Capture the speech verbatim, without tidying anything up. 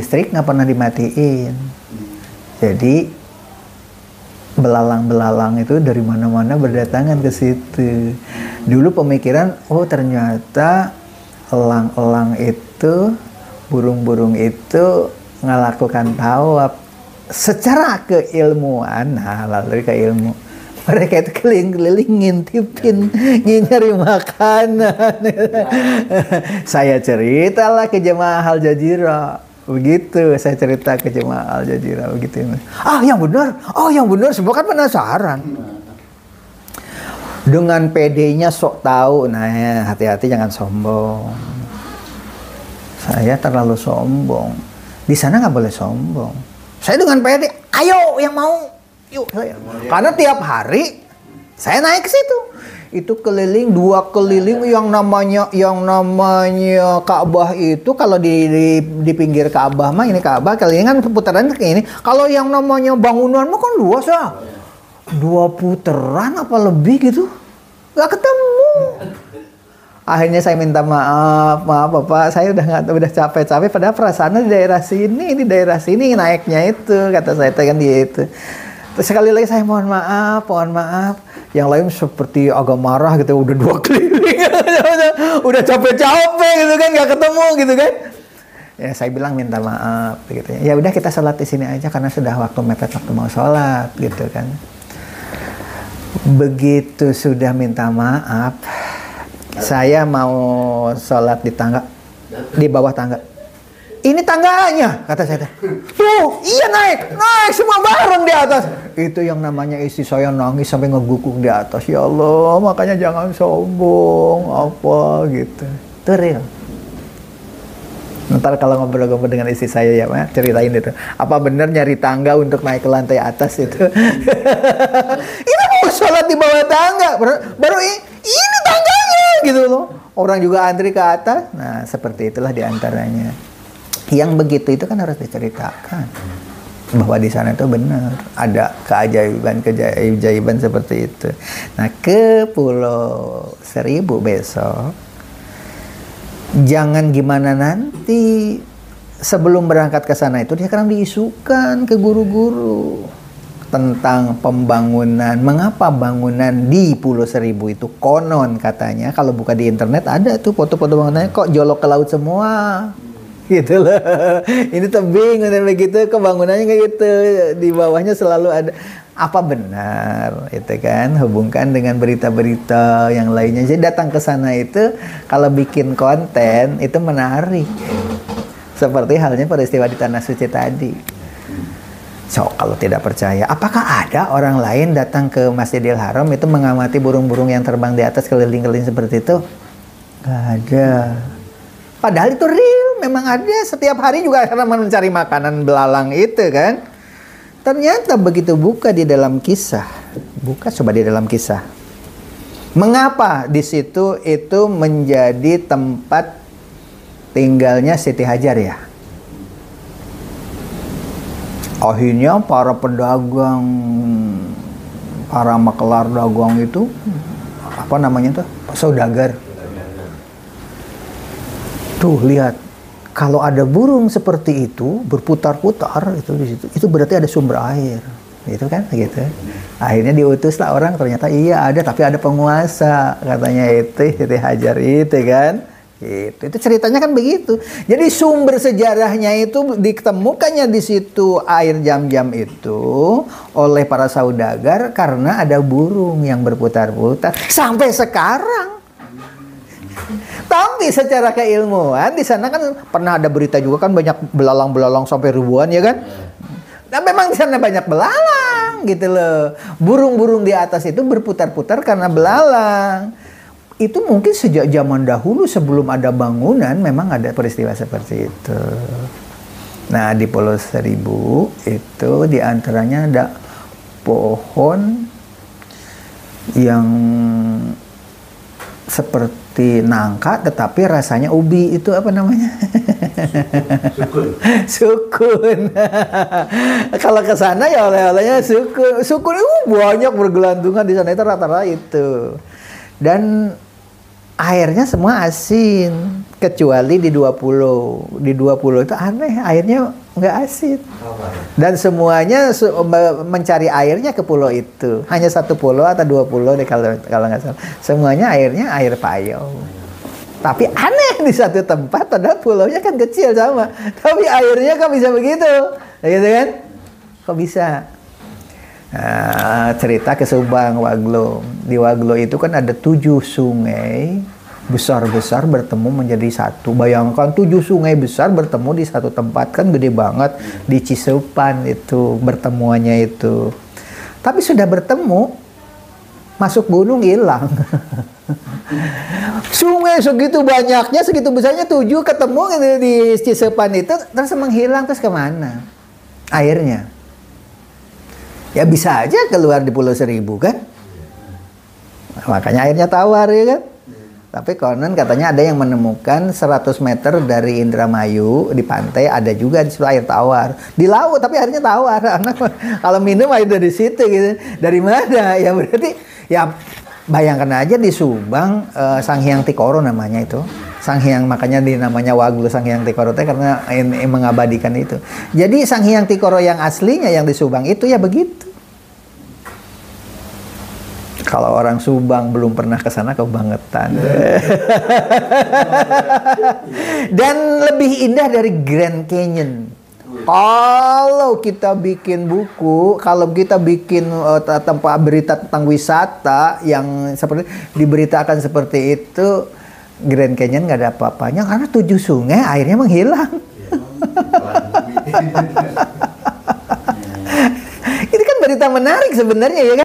listrik nggak pernah dimatiin. Jadi belalang-belalang itu dari mana-mana berdatangan ke situ. Dulu pemikiran, oh ternyata elang-elang itu, burung-burung itu ngelakukan tawaf. Secara keilmuan, nah lalu ke ilmu, mereka itu keliling-keliling ngintipin, nyari makanan. Saya ceritalah ke jemaah Al Jazirah, begitu. Saya cerita ke jemaah Al Jazirah begitu. Ah yang benar, oh yang benar, semua kan penasaran. Dengan pedenya sok tahu, nah ya, hati-hati jangan sombong. Saya terlalu sombong. Di sana nggak boleh sombong. Saya dengan pede, ayo yang mau, yuk. Karena tiap hari saya naik ke situ. Itu keliling, dua keliling yang namanya yang namanya Ka'bah itu kalau di, di di pinggir Ka'bah mah ini Ka'bah kelilingan putaran kayak ini. Kalau yang namanya bangunan mah kan luas ya. Dua putaran apa lebih gitu. Gak ketemu. Akhirnya saya minta maaf, maaf Bapak, saya udah nggak udah capek-capek. Padahal perasaannya di daerah sini, di daerah sini naiknya itu, kata saya kan dia itu. Terus sekali lagi saya mohon maaf, mohon maaf. Yang lain seperti agak marah gitu, udah dua keliling, udah capek-capek gitu kan, nggak ketemu gitu kan. Ya saya bilang minta maaf, gitu. Ya udah kita sholat di sini aja karena sudah waktu mepet waktu mau sholat, gitu kan. Begitu sudah minta maaf. Saya mau sholat di tangga, di bawah tangga. Ini tangganya, kata saya. Tuh, iya naik, naik semua bareng di atas. Itu yang namanya istri saya nangis sampai ngeguguk di atas. Ya Allah, makanya jangan sombong, apa gitu. Itu real. Ntar kalau ngobrol-ngobrol dengan istri saya ya, Ma, ceritain itu. Apa benar nyari tangga untuk naik ke lantai atas itu? Ini mau sholat di bawah tangga, baru, baru ini, ini tangganya gitu loh. Orang juga antri ke atas. Nah, seperti itulah diantaranya. Yang begitu itu kan harus diceritakan. Bahwa di sana itu benar. Ada keajaiban-keajaiban seperti itu. Nah, ke Pulau Seribu besok, jangan gimana nanti sebelum berangkat ke sana itu dia sekarang diisukan ke guru-guru tentang pembangunan. Mengapa bangunan di Pulau Seribu itu konon katanya kalau buka di internet ada tuh foto-foto bangunannya kok jolok ke laut semua. Gitu loh. Ini tebing dan begitu, kebangunannya kayak gitu. Di bawahnya selalu ada. Apa benar? Itu kan hubungkan dengan berita-berita yang lainnya. Jadi datang ke sana itu kalau bikin konten itu menarik. Seperti halnya peristiwa di Tanah Suci tadi. So, kalau tidak percaya, apakah ada orang lain datang ke Masjidil Haram itu mengamati burung-burung yang terbang di atas keliling-keliling seperti itu? Gak ada. Padahal itu real, memang ada. Setiap hari juga karena mencari makanan belalang itu kan. Ternyata begitu buka di dalam kisah, buka coba di dalam kisah. Mengapa di situ itu menjadi tempat tinggalnya Siti Hajar ya? Akhirnya para pedagang, para makelar dagang itu, apa namanya tuh, saudagar. Tuh lihat, kalau ada burung seperti itu berputar-putar itu di situ, itu berarti ada sumber air, gitu kan, gitu. Akhirnya diutuslah orang, ternyata iya ada, tapi ada penguasa, katanya itu Siti Hajar itu kan, gitu. Itu ceritanya kan begitu. Jadi sumber sejarahnya itu ditemukannya di situ air jam-jam itu oleh para saudagar karena ada burung yang berputar-putar sampai sekarang. Tapi secara keilmuan di sana kan pernah ada berita juga kan banyak belalang-belalang sampai ribuan ya kan. Dan memang di sana banyak belalang gitu loh. Burung-burung di atas itu berputar-putar karena belalang. Itu mungkin sejak zaman dahulu sebelum ada bangunan memang ada peristiwa seperti itu. Nah di Pulau Seribu itu diantaranya ada pohon yang seperti nangka tetapi rasanya ubi, itu apa namanya? Sukun. Sukun. Kalau ke sana ya oleh-olehnya sukun. Sukun itu banyak bergelantungan di sana, itu rata-rata itu. Dan airnya semua asin. Kecuali di dua pulau. Di dua pulau itu aneh, airnya nggak asin. Dan semuanya mencari airnya ke pulau itu. Hanya satu pulau atau dua pulau deh kalau kalau nggak salah. Semuanya airnya air payau. Tapi aneh di satu tempat, padahal pulaunya kan kecil sama. Tapi airnya kok bisa begitu, gitu kan? Kok bisa? Nah, cerita ke Subang, Waglo. Di Waglo itu kan ada tujuh sungai besar-besar bertemu menjadi satu. Bayangkan tujuh sungai besar bertemu di satu tempat, kan gede banget. Di Ciseupan itu bertemuannya itu. Tapi sudah bertemu, masuk gunung hilang. Sungai segitu banyaknya, segitu besarnya, tujuh ketemu di Ciseupan itu, terus menghilang, terus kemana airnya? Ya bisa aja keluar di Pulau Seribu kan. Makanya airnya tawar ya kan. Tapi konon katanya ada yang menemukan seratus meter dari Indramayu di pantai, ada juga di situ air tawar. Di laut tapi airnya tawar. Kalau minum air dari situ gitu. Dari mana? Ya berarti ya bayangkan aja di Subang, uh, Sanghyang Tikoro namanya itu. Sanghyang, makanya dinamanya Waglo Sanghyang Tikoro teh karena ini mengabadikan itu. Jadi Sanghyang Tikoro yang aslinya yang di Subang itu ya begitu. Kalau orang Subang belum pernah ke sana kebangetan. Dan lebih indah dari Grand Canyon. Kalau kita bikin buku, kalau kita bikin uh, tempat berita tentang wisata yang seperti diberitakan seperti itu, Grand Canyon nggak ada apa-apanya karena tujuh sungai airnya menghilang. Ini kan berita menarik sebenarnya ya kan?